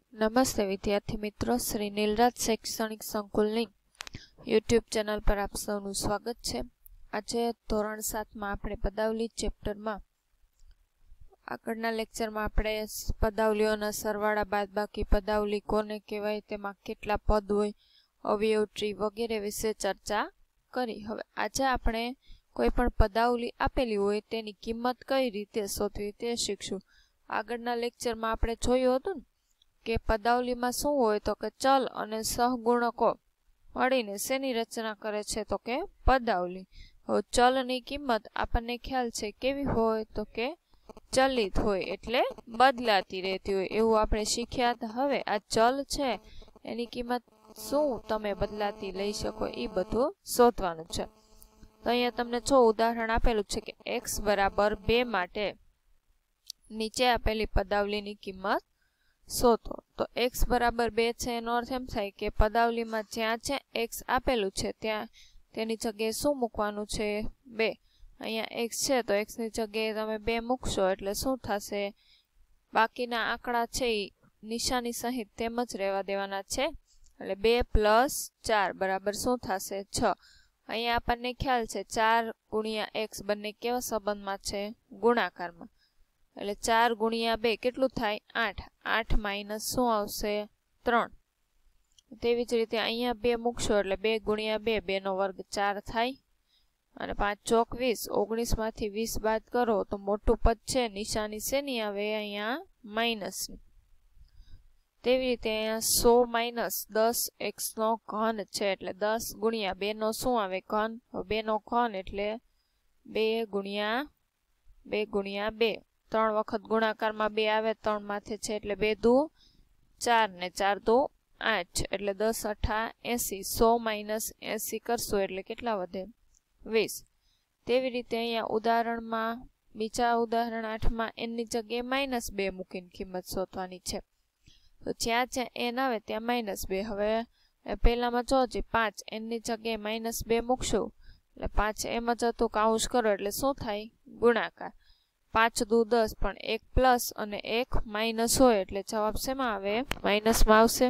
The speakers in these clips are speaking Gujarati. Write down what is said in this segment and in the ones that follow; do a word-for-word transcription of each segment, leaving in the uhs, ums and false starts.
નમસ્તે વિદ્યાર્થી મિત્રો, શ્રી નીલરાજ શૈક્ષણિક સંકુલની યુટ્યુબ ચેનલ પર આપ સૌનું સ્વાગત છે। આજે ધોરણ સાતમાં આપણે પદાવલી ચેપ્ટરમાં આગળના લેક્ચરમાં આપણે પદાવલીઓના સરવાળા બાદબાકી, પદાવલી કોને કહેવાય, તેમાં કેટલા પદ હોય, અવયવ ટ્રી વગેરે વિશે ચર્ચા કરી। હવે આજે આપણે કોઈ પણ પદાવલી આપેલી હોય તેની કિંમત કઈ રીતે શોધવી તે શીખશું। આગળના લેક્ચરમાં આપણે જોયું હતું ને કે પદાવલીમાં શું હોય તો કે ચલ અને સહગુણકો મળીને શેની રચના કરે છે તો કે પદાવલી। હવે ચલની કિંમત આપણને ખ્યાલ છે કેવી હોય તો કે ચલિત હોય, એટલે બદલાતી રહેતી હોય એવું આપણે શીખ્યા હતા। હવે આ ચલ છે એની કિંમત શું તમે બદલાતી લઈ શકો એ બધું શોધવાનું છે। તો અહીંયા તમને જો ઉદાહરણ આપેલું છે કે એક્સ બરાબર બે માટે નીચે આપેલી પદાવલીની કિંમત શોધો। તો એક્સ બરાબર બે છે એનો અર્થ એમ થાય કે પદાવલીમાં જ્યાં જ્યાં એક્સ આપેલું છે ત્યાં તેની જગ્યાએ શું મૂકવાનું છે? બે। અહીંયા એક્સ છે તો એક્સની જગ્યાએ તમે બે મૂકશો એટલે શું થશે? બાકીના આંકડા છે એ નિશાની સહિત તેમ જ રહેવા દેવાના છે, એટલે બે પ્લસ ચાર બરાબર શું થશે? છ। અહીંયા આપણને ખ્યાલ છે ચાર ગુણ્યા એક્સ બંને કેવા સંબંધમાં છે? ગુણાકારમાં, એટલે ચાર ગુણ્યા બે કેટલું થાય? આઠ। આઠ માઇનસ શું આવશે? ત્રણ। તેવી જ રીતે અહીંયા બે મૂકશો એટલે બે ગુણ્યા બે, બે નો વર્ગ ચાર થાય, અને પાંચ ચોક વીસ, ઓગણીસ માંથી વીસ બાદ કરો તો મોટું પદ છે નિશાની શેની આવે? અહીંયા માઇનસની। તેવી રીતે અહીંયા સો માઇનસ દસ એક્સ નો ઘન છે, એટલે દસ ગુણ્યા બે નો શું આવે? ઘન। બે નો ઘન એટલે બે ગુણ્યા બે ગુણ્યા બે, ત્રણ વખત ગુણાકારમાં બે આવે, ત્રણ માથે છે એટલે બે દુ ચાર ને ચાર દુ આઠ, એટલે દસ અઠા એસી। સો માઇનસ એસી કરશું એટલે કેટલા વધે? વીસ। તેવી રીતે અહીંયા ઉદાહરણમાં બીજા ઉદાહરણ આઠમાં એનની જગ્યાએ માઇનસ બે મૂકીને કિંમત શોધવાની છે, તો જ્યાં જ્યાં એન આવે ત્યાં માઇનસ બે। હવે પહેલામાં જો હજી પાંચ એનની જગ્યાએ માઇનસ બે મૂકશું એટલે પાંચ એમ જ હતું, કાઉન્સ કરો એટલે શું થાય? ગુણાકાર। પાંચ દુ દસ, પણ એક પ્લસ અને એક માઇનસ હોય એટલે જવાબ શેમાં આવે? માઇનસમાં આવશે।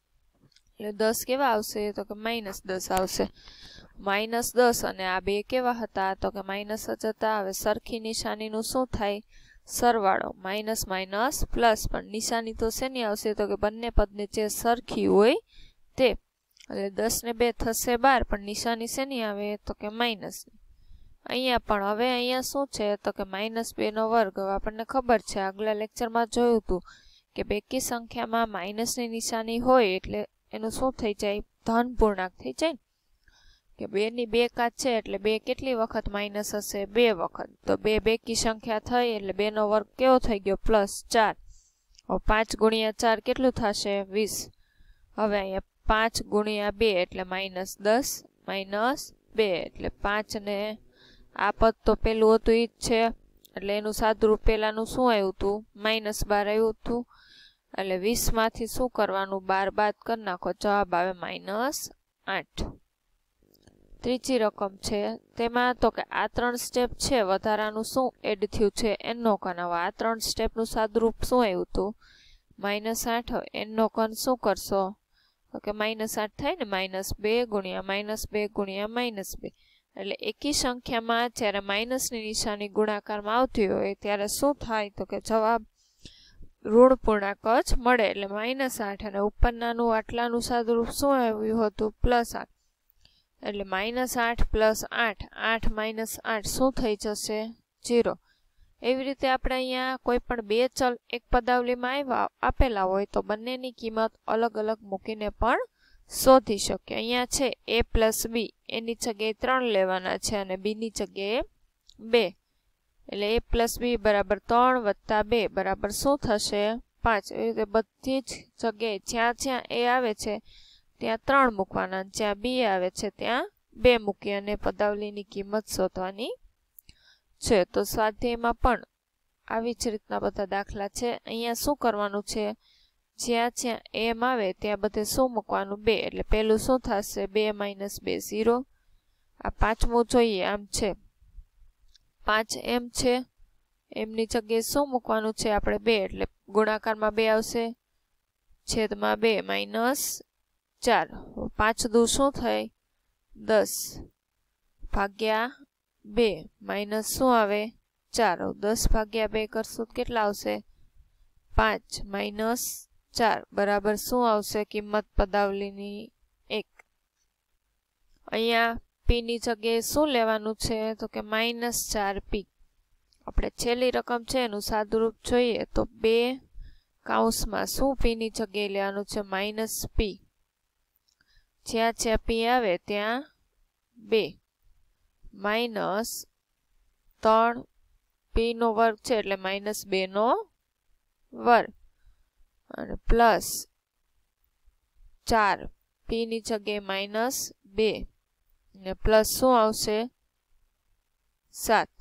એટલે દસ કેવા આવશે તો કે માઇનસ દસ આવશે। માઇનસ દસ અને આ બે કેવા હતા તો કે માઇનસ જ હતા। હવે સરખી નિશાનીનું શું થાય? સરવાળો। માઇનસ માઇનસ પ્લસ, પણ નિશાની તો શેની આવશે તો કે બંને પદને જે સરખી હોય તે, એટલે દસ ને બે થશે બાર, પણ નિશાની શેની આવે તો કે માઇનસની। અહીંયા પણ હવે અહીંયા શું છે તો કે માઇનસ બે નો વર્ગ। હવે આપણને ખબર છે આગલા લેક્ચરમાં જોયું હતું કે બેકી સંખ્યામાં માઇનસની નિશાની હોય એટલે એનું શું થઈ જાય? ધન પૂર્ણાંક થઈ જાય, કે બે ની બે કાચ છે એટલે બે કેટલી વખત માઇનસ હશે? બે વખત। તો બે બેકી સંખ્યા થઈ એટલે બે નો વર્ગ કેવો થઈ ગયો? પ્લસ ચાર। હવે પાંચ ગુણ્યા ચાર કેટલું થશે? વીસ। હવે અહીંયા પાંચ ગુણ્યા બે એટલે માઇનસ દસ, માઇનસ બે એટલે પાંચ ને આ પદ તો પેલું હતું ઈ જ છે, એટલે એનું સાદુરૂપ પેલાનું શું આવ્યું હતું? માઇનસ બાર આવ્યું હતું, એટલે વીસ માંથી શું કરવાનું? બાર બાદ કરી નાખો, જવાબ આવે માઇનસ આઠ। ત્રીજી રકમ છે તેમાં તો કે આ ત્રણ સ્ટેપ છે વધારાનું શું એડ થયું છે? એનનો ઘન। હવે આ ત્રણ સ્ટેપનું સાદુરૂપ શું આવ્યું હતું? માઇનસ આઠ। એનનો ઘન શું કરશો તો કે માઇનસ આઠ થાય ને, માઇનસ બે ગુણ્યા માઇનસ બે ગુણ્યા માઇનસ બે, એટલે એકી સંખ્યામાં જ્યારે માઇનસની નિશાની ગુણાકારમાં આવતી હોય ત્યારે શું થાય તો કે જવાબ ઋણ પૂર્ણાંક જ મળે, એટલે માઇનસ આઠ। અને ઉપરનાનું આટલાનું સાદુરૂપ શું આવ્યું હતું? પ્લસ આઠ, એટલે માઇનસ આઠ પ્લસ આઠ, આઠ માઇનસ આઠ શું થઈ જશે? જીરો। એવી રીતે આપણે અહીંયા કોઈ પણ બે ચલ એક પદાવલીમાં આવ્યા આપેલા હોય તો બંનેની કિંમત અલગ અલગ મૂકીને પણ શોધી શકીએ। અહીંયા છે એ પ્લસ બી, એની જગ્યાએ ત્રણ લેવાના છે અને બીની જગ્યાએ બે, એટલે એ પ્લસ બી બરાબર ત્રણ વત્તા બે બરાબર શું થશે? પાંચ। એવી રીતે બધી જ જગ્યાએ જ્યાં જ્યાં એ આવે છે ત્યાં ત્રણ મૂકવાના, જ્યાં બી આવે છે ત્યાં બે મૂકી અને પદાવલીની કિંમત શોધવાની છે। તો સ્વાધ્યાયમાં પણ આવી જ રીતના બધા દાખલા છે। અહીંયા શું કરવાનું છે? જ્યાં જ્યાં એમ આવે ત્યાં બધે શું મૂકવાનું? બે, એટલે પેલું શું થશે? બે માઇનસ બે ઝીરો। આ પાંચમું જોઈએ, આમ છે પાંચ એમ છે, એમની જગ્યાએ શું મૂકવાનું છે આપણે? બે, એટલે ગુણાકારમાં બે આવશે, છેદમાં બે માઇનસ ચાર. પાંચ દુ શું થાય? દસ ભાગ્યા બે માઇનસ શું આવે? ચાર. દસ ભાગ્યા બે કરશું તો કેટલા આવશે? પાંચ માઇનસ ચાર બરાબર શું આવશે? કિંમત પદાવલીની એક. અહીંયા પી ની જગ્યાએ શું લેવાનું છે? તો કે માઇનસ ચાર પી. આપણે છેલ્લી રકમ છે એનું સાદુરૂપ જોઈએ તો બે કાઉન્સમાં શું પી ની જગ્યાએ લેવાનું છે? Minus P. જ્યાં જ્યાં પી આવે ત્યાં બે માઇનસ ત્રણ પી નો વર્ગ છે એટલે માઇનસ બે નો વર્ગ અને પ્લસ ચાર પી ની જગ્યાએ માઇનસ બે ને પ્લસ શું આવશે? સાત.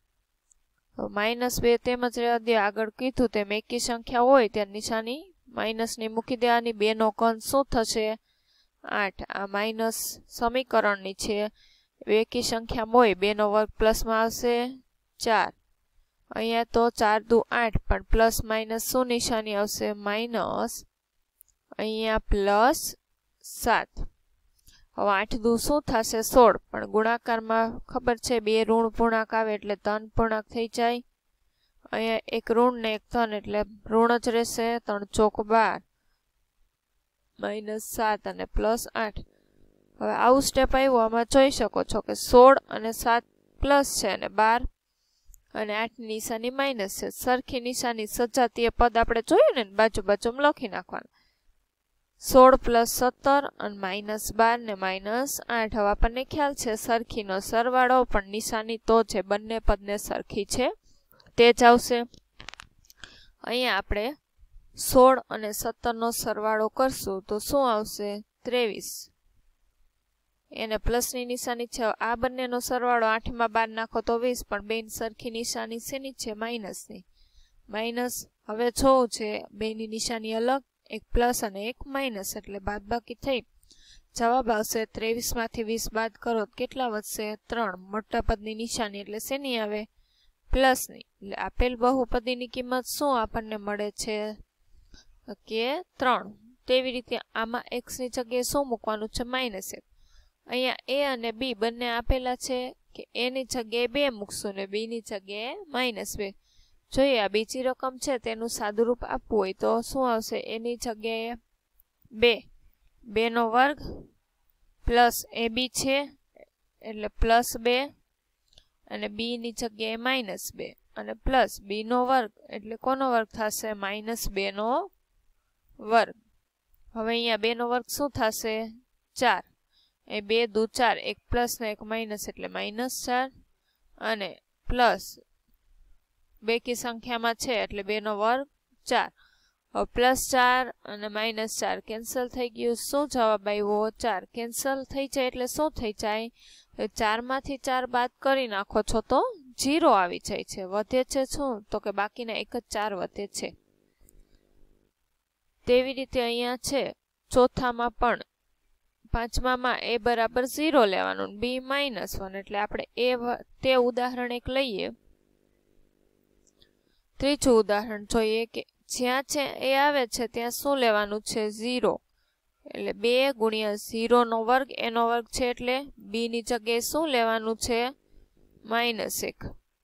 માઇનસ બે તેમજ રહેવા દે. આગળ કીધું તેમ એકી સંખ્યા હોય ત્યાં નિશાની માઇનસની મૂકી દેવાની. બે નો ઘન શું થશે? આઠ. આ માઇનસ સમીકરણની છે. એકી સંખ્યામાં હોય બે નો વર્ગ પ્લસમાં આવશે ચાર. અહીંયા તો ચાર દુ આઠ પણ પ્લસ માઇનસ શું નિશાની આવશે? માઇનસ. અહીંયા પ્લસ સાત. હવે આઠ દુ શું થશે? સોળ. પણ ગુણાકારમાં ખબર છે બે ઋણ પૂર્ણાંક આવે એટલે ધન પૂર્ણાંક થઈ જાય. અહીંયા એક ઋણ ને એક ધન એટલે ઋણ જ રહેશે. ત્રણ ચોક બાર માઇનસ સાત અને પ્લસ આઠ. હવે આવું સ્ટેપ આવ્યું. આમાં જોઈ શકો છો કે સોળ અને સાત પ્લસ છે અને બાર અને આઠ ની નિશાની માઇનસ છે. સરખી નિશાની સજાતીય પદ આપણે જોયું ને બાજુ બાજુમાં લખી નાખવાનું. સોળ પ્લસ સત્તર અને માઇનસ બાર ને માઇનસ આઠ. હવે આપણને ખ્યાલ છે સરખીનો સરવાળો પણ નિશાની તો છે બંને પદને સરખી છે તે જ આવશે. અહીંયા આપણે સોળ અને સત્તર નો સરવાળો કરશું તો શું આવશે? ત્રેવીસ. એને પ્લસની નિશાની છે. આ બંનેનો સરવાળો આઠમાં બાર નાખો તો વીસ પણ બેન સરખી નિશાની શેની છે? માઇનસની. માઇનસ હવે જોવું છે બેની નિશાની અલગ, એક પ્લસ અને એક માઇનસ એટલે બાદબાકી થઈ. જવાબ આવશે ત્રેવીસ માંથી વીસ બાદ કરો તો કેટલા વધશે? ત્રણ. મોટા પદની નિશાની એટલે શેની આવે? પ્લસની. એટલે આપેલ બહુપદીની કિંમત શું આપણને મળે છે? કે ત્રણ. તેવી રીતે આમાં એક્સ ની જગ્યાએ શું મૂકવાનું છે? માઇનસ એક. અહીંયા એ અને બી બંને આપેલા છે કે એ ની જગ્યાએ બે મૂકશું ને બી ની જગ્યાએ માઇનસ બે. જોઈએ આ બીજી રકમ છે તેનું સાદુરૂપ આપવું હોય તો શું આવશે? એની જગ્યાએ બે બે નો વર્ગ પ્લસ એ બી છે એટલે પ્લસ બે અને બી ની જગ્યાએ માઇનસ બે અને પ્લસ બી નો વર્ગ એટલે કોનો વર્ગ થશે? માઇનસ બે નો વર્ગ. હવે અહીંયા બે નો વર્ગ શું થશે? ચાર. એ બે દુ ચાર. એક પ્લસ ને એક માઇનસ એટલે માઇનસ ચાર અને પ્લસ બેકી સંખ્યામાં છે એટલે બે નો વર્ગ ચાર. હવે પ્લસ ચાર અને માઇનસ ચાર કેન્સલ થઈ ગયું. શું જવાબ આવ્યો? ચાર. કેન્સલ થઈ જાય એટલે શું થઈ જાય? ચાર માંથી ચાર બાદ કરી નાખો છો તો જીરો આવી જાય છે. વધે છે શું? તો કે બાકીના એક જ ચાર વધે છે. તેવી રીતે અહીંયા છે ચોથામાં પણ પાંચમામાં એ બરાબર ઝીરો લેવાનું બી માઇનસ વન એટલે આપણે એ તે ઉદાહરણ એક લઈએ. ત્રીજું ઉદાહરણ જોઈએ કે જ્યાં છે એ આવે છે ત્યાં શું લેવાનું છે? ઝીરો. એટલે બે ગુણ્યા ઝીરો નો વર્ગ એનો વર્ગ છે એટલે બી ની જગ્યાએ શું લેવાનું છે? માઇનસ એક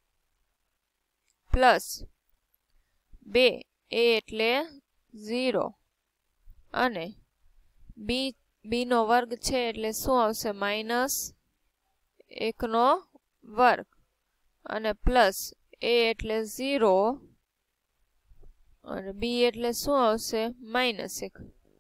પ્લસ બે એ એટલે ઝીરો અને બી બી નો વર્ગ છે એટલે શું આવશે? માઇનસ એક નો વર્ગ અને પ્લસ એ એટલે ઝીરો અને બી એટલે શું આવશે? માઇનસ એક.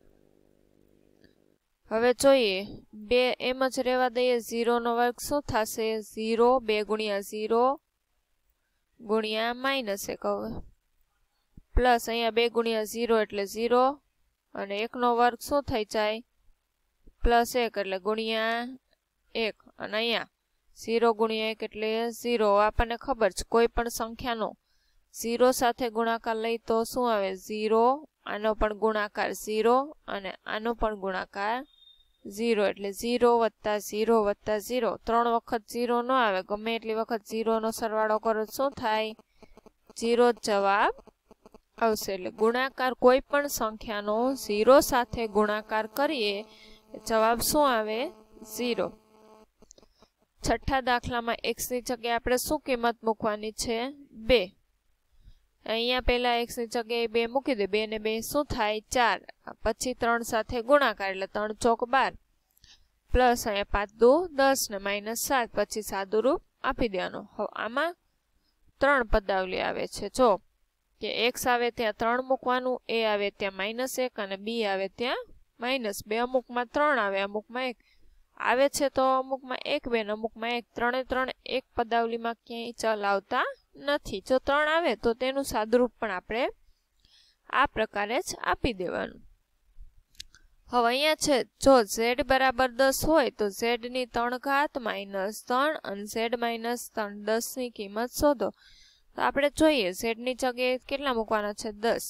હવે જોઈએ બે એમ જ રહેવા દઈએ. ઝીરો નો વર્ગ શું થશે? ઝીરો. બે ગુણ્યા ઝીરો ગુણ્યા માઇનસ એક. હવે પ્લસ અહીંયા બે ગુણ્યા ઝીરો એટલે ઝીરો અને એક નો વર્ગ શું થઈ જાય? પ્લસ એક એટલે ગુણ્યા એક અને અહીંયા ઝીરો ગુણ્યા એક એટલે ઝીરો. આપણને ખબર છે કોઈ પણ સંખ્યાનો ઝીરો સાથે ગુણાકાર લઈ તો શું આવે? ઝીરો. આનો પણ ગુણાકાર ઝીરો અને આનો પણ ગુણાકાર ઝીરો એટલે ઝીરો વત્તા ઝીરો વત્તા ઝીરો. ત્રણ વખત ઝીરો ન આવે. ગમે એટલી વખત ઝીરો નો સરવાળો કરો શું થાય? ઝીરો જ જવાબ આવશે. એટલે ગુણાકાર કોઈ પણ સંખ્યાનો ઝીરો સાથે ગુણાકાર કરીએ જવાબ શું આવે? ઝીરો. છઠ્ઠા દાખલામાં x ની જગ્યાએ આપણે શું કિંમત મૂકવાની છે? બે. અહીંયા પહેલા x ની જગ્યાએ બે મૂકી દે. બે ને બે શું થાય? ચાર. પછી ત્રણ સાથે ગુણાકાર એટલે ત્રણ ચોક બાર. પ્લસ અહીંયા પાંચ દુ દસ ને માઇનસ સાત. પછી સાદું રૂપ આપી દેવાનું. હવે આમાં ત્રણ પદાવલી આવે છે. જો કે x આવે ત્યાં ત્રણ મૂકવાનું, a આવે ત્યાં માઇનસ એક અને b આવે ત્યાં માઇનસ બે. અમુકમાં ત્રણ આવે, અમુકમાં એક આવે છે, તો અમુકમાં એક બે ને અમુકમાં એક. ત્રણે ત્રણ એક પદાવલીમાં ક્યાંય ચલ આવતા નથી. જો ત્રણ આવે તો તેનું સાદુરૂપ પણ આપણે આ પ્રકારે જ આપી દેવાનું. હવે અહીંયા છે જો z બરાબર દસ હોય તો z ની ત્રણ ઘાત માઇનસ ત્રણ અને z માઇનસ ત્રણ દસ ની કિંમત શોધો. તો આપણે જોઈએ z ની જગ્યાએ કેટલા મૂકવાના છે? દસ.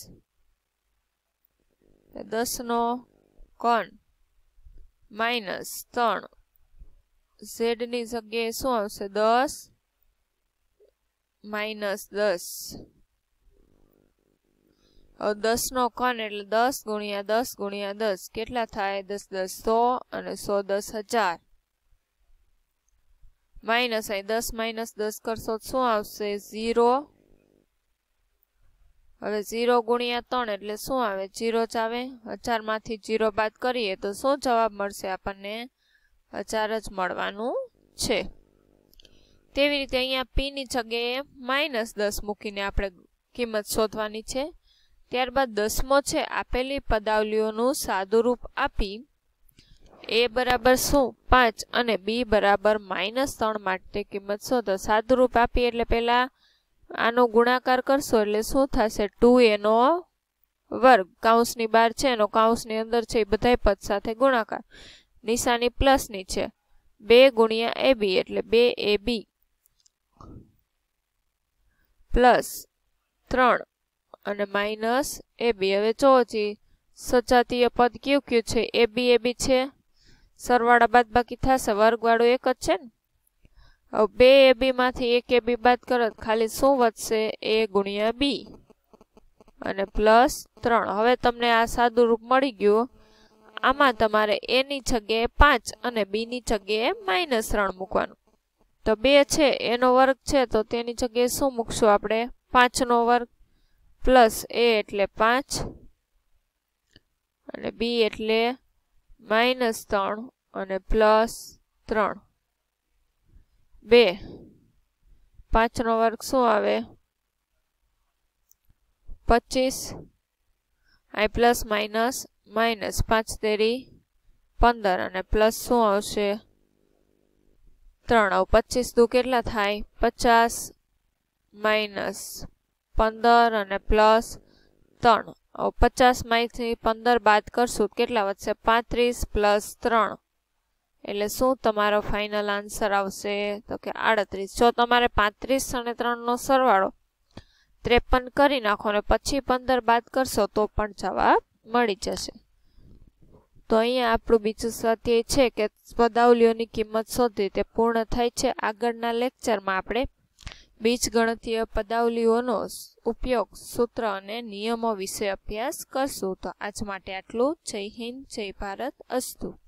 દસ નો ઘન માઇનસ ત્રણ. z ની જગ્યાએ શું આવશે? દસ માઇનસ દસ. હવે દસ નો ઘન એટલે દસ ગુણ્યા દસ ગુણ્યા દસ કેટલા થાય? દસ દસ સો અને સો દસ હજાર. માઇનસ અહીં દસ માઇનસ દસ કરશો શું આવશે? ઝીરો. હવે ઝીરો ગુણ્યા ત્રણ એટલે શું આવે? ઝીરો જ આવે. હજાર માંથી ઝીરો બાદ કરીએ તો શું જવાબ મળશે આપણને? હજાર જ મળવાનું છે. તેવી રીતે અહીંયા p ની જગ્યાએ માઇનસ દસ મૂકીને આપણે કિંમત શોધવાની છે. ત્યારબાદ દસમો છે આપેલી પદાવલીઓનું સાદુરૂપ આપી a બરાબર શું? પાંચ અને b બરાબર માઇનસ ત્રણ માટે કિંમત શોધો. સાદુરૂપ આપી એટલે પહેલા આનો ગુણાકાર કરશો એટલે શું થશે? ટુ એ નો વર્ગ. કાઉન્સની બહાર છે એનો કાઉન્સની અંદર છે એ બધા પદ સાથે ગુણાકાર. નિશાની પ્લસ ની છે. બે ગુણ્યા એ બી એટલે બે એ બી પ્લસ ત્રણ અને માઇનસ એ બી. હવે જો હજી સજાતીય પદ કયું કયું છે? એ બી એ બી છે. સરવાળા બાદ બાકી થશે. વર્ગવાળું એક જ છે ને. હવે બે એ બી માંથી એક એ બી બાદ કરો ખાલી શું વધશે? એ ગુણ્યા બી અને પ્લસ ત્રણ. હવે તમને આ સાદું રૂપ મળી ગયું. આમાં તમારે એ ની જગ્યાએ પાંચ અને બી ની જગ્યાએ માઇનસ ત્રણ મૂકવાનું. તો બે છે એનો વર્ગ છે તો તેની જગ્યાએ શું મૂકશું આપણે? પાંચ નો વર્ગ પ્લસ એ એટલે પાંચ અને બી એટલે માઇનસ ત્રણ અને પ્લસ ત્રણ. બે. પાંચ નો વર્ગ શું આવે? પચીસ. આ પ્લસ માઇનસ માઇનસ પાંચ તેરી પંદર અને પ્લસ શું આવશે? ત્રણ. પચીસ દુ કેટલા થાય? પચાસ માઇનસ પંદર અને પ્લસ ત્રણ. પચાસ માંથી પંદર બાદ કરશું કેટલા વધશે? પાંત્રીસ પ્લસ ત્રણ એટલે શું તમારો ફાઇનલ આન્સર આવશે? તો કે આડત્રીસ. જો તમારે પાંત્રીસ અને ત્રણ નો સરવાળો ત્રેપન કરી નાખો ને પછી પંદર બાદ કરશો તો પણ જવાબ મળી જશે. તો અહીંયા આપણું બીજું સ્વાધ્યાય છે કે પદાવલીઓની કિંમત શોધવી તે પૂર્ણ થાય છે. આગળના લેક્ચરમાં આપણે બીજગણિતીય પદાવલીઓનો ઉપયોગ, સૂત્ર અને નિયમો વિશે અભ્યાસ કરશું. તો આજ માટે આટલું. જય હિન્દ, જય ભારત, અસ્તુ.